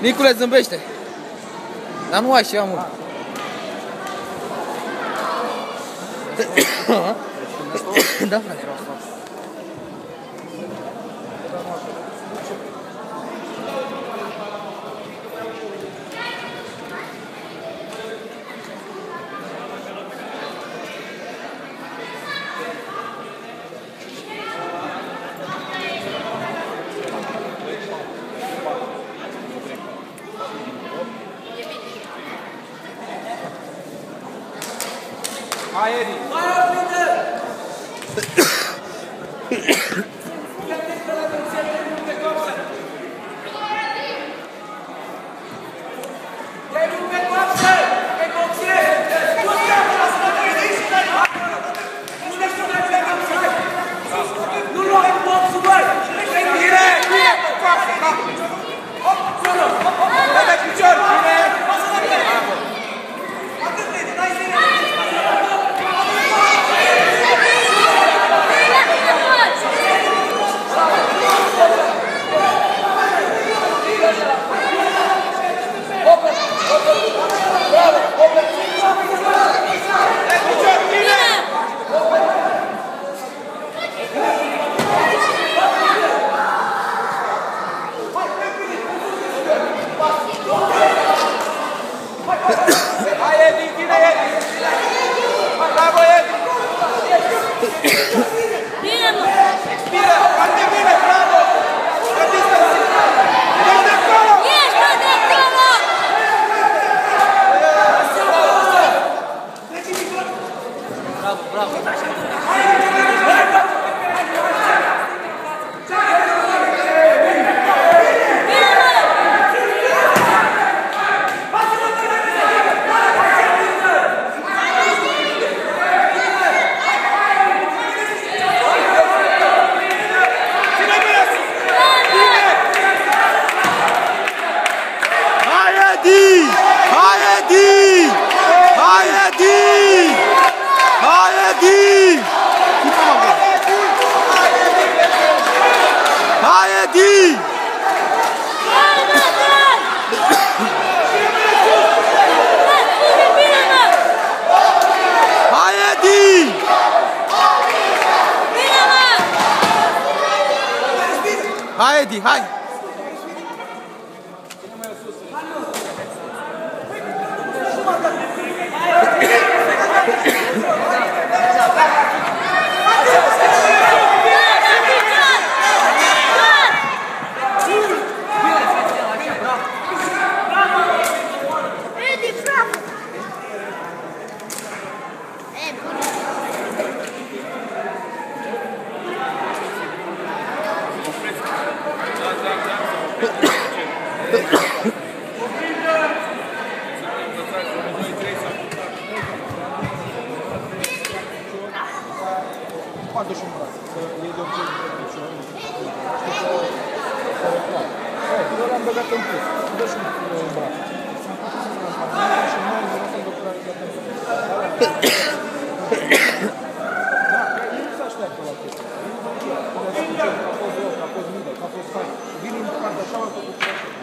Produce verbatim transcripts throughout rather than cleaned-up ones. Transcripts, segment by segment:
Nicule, zâmbește. Dar nu ai ceva mult. Da, frate. Hai, Edi! Hai, Hai, Edi, hai! Quando ci muore? Le do più eh, ora hanno giocato un po', adesso mi tiro un braccio. Vine în partea cealaltă cu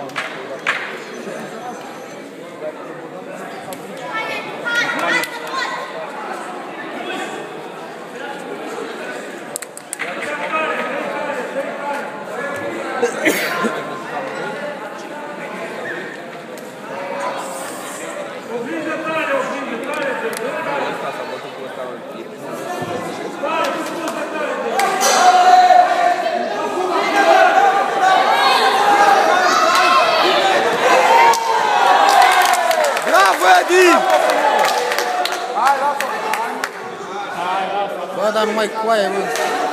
Bă, dar nu mai coaie, bă.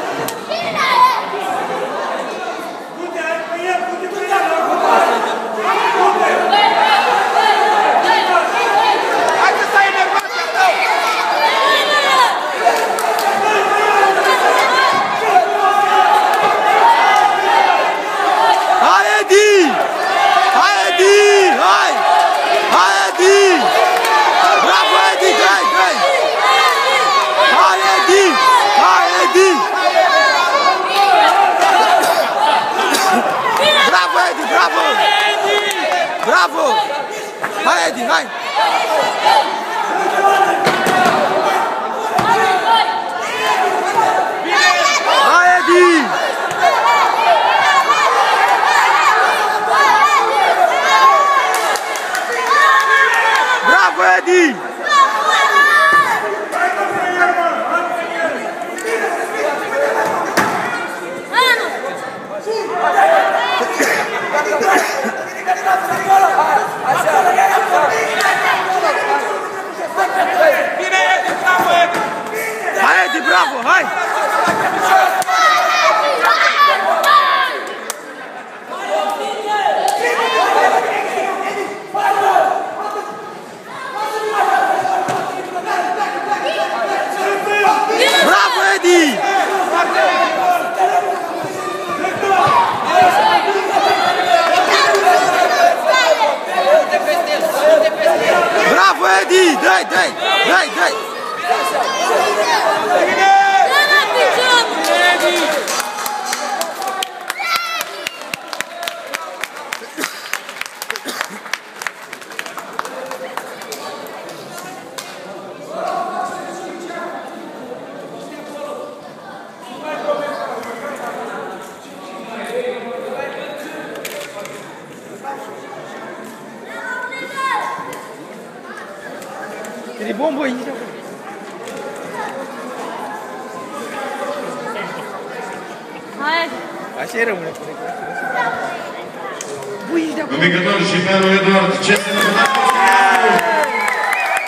Hai, Edi! Hai, Edi! Hai! Hai, Edi! Bravo, Edi! Hai, hai! Hai, Edi! Hai, Edi! Hai, Edi, bravo, hai! Bravo, Edi! Bravo, Edi! Dai, dai, dai, dai! Ele bombou aí, já. Hai. Așa e rămâne. Bui, de acolo. Învingător și pe lui Eduard. Ce se întâmplă?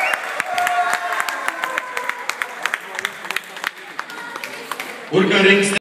Urcă ring.